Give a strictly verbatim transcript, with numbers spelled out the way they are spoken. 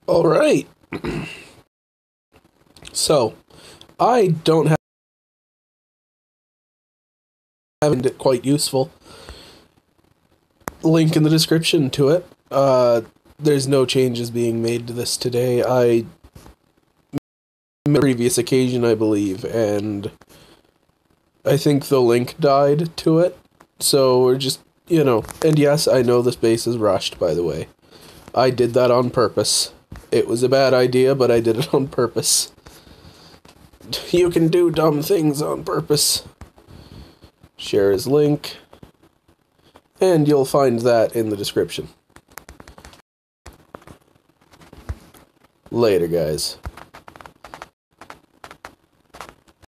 Alright. So, I don't have find it quite useful. Link in the description to it. Uh, there's no changes being made to this today. I made a previous occasion, I believe, and I think the link died to it. So we're just, you know, and yes, I know the space is rushed, by the way. I did that on purpose. It was a bad idea, but I did it on purpose. You can do dumb things on purpose. Share his link. And you'll find that in the description. Later, guys.